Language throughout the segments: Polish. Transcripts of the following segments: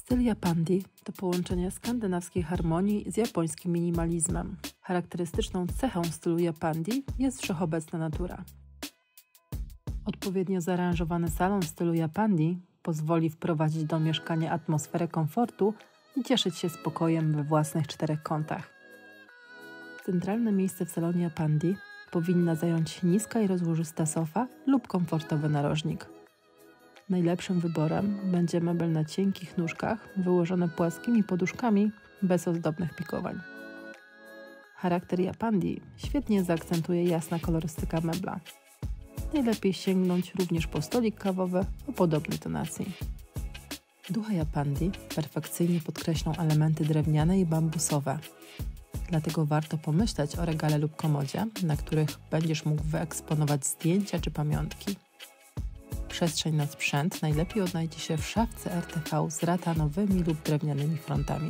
Styl japandi to połączenie skandynawskiej harmonii z japońskim minimalizmem. Charakterystyczną cechą stylu japandi jest wszechobecna natura. Odpowiednio zaaranżowany salon w stylu japandi pozwoli wprowadzić do mieszkania atmosferę komfortu i cieszyć się spokojem we własnych czterech kątach. Centralne miejsce w salonie japandi powinna zająć niska i rozłożysta sofa lub komfortowy narożnik. Najlepszym wyborem będzie mebel na cienkich nóżkach, wyłożone płaskimi poduszkami, bez ozdobnych pikowań. Charakter japandi świetnie zaakcentuje jasna kolorystyka mebla. Najlepiej sięgnąć również po stolik kawowy o podobnej tonacji. Ducha japandi perfekcyjnie podkreślą elementy drewniane i bambusowe. Dlatego warto pomyśleć o regale lub komodzie, na których będziesz mógł wyeksponować zdjęcia czy pamiątki. Przestrzeń na sprzęt najlepiej odnajdzie się w szafce RTV z ratanowymi lub drewnianymi frontami.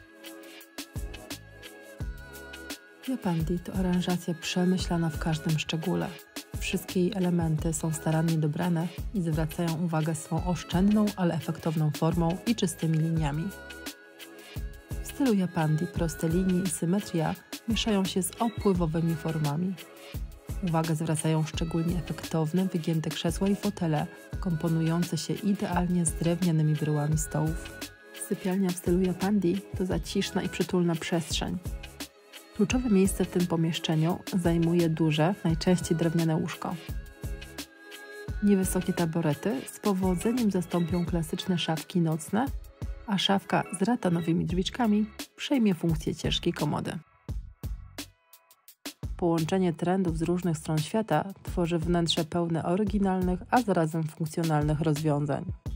Japandi to aranżacja przemyślana w każdym szczególe. Wszystkie jej elementy są starannie dobrane i zwracają uwagę swą oszczędną, ale efektowną formą i czystymi liniami. W stylu japandi proste linie i symetria mieszają się z opływowymi formami. Uwagę zwracają szczególnie efektowne, wygięte krzesła i fotele, komponujące się idealnie z drewnianymi bryłami stołów. Sypialnia w stylu japandi to zaciszna i przytulna przestrzeń. Kluczowe miejsce w tym pomieszczeniu zajmuje duże, najczęściej drewniane łóżko. Niewysokie taborety z powodzeniem zastąpią klasyczne szafki nocne, a szafka z ratanowymi drzwiczkami przejmie funkcję ciężkiej komody. Połączenie trendów z różnych stron świata tworzy wnętrze pełne oryginalnych, a zarazem funkcjonalnych rozwiązań.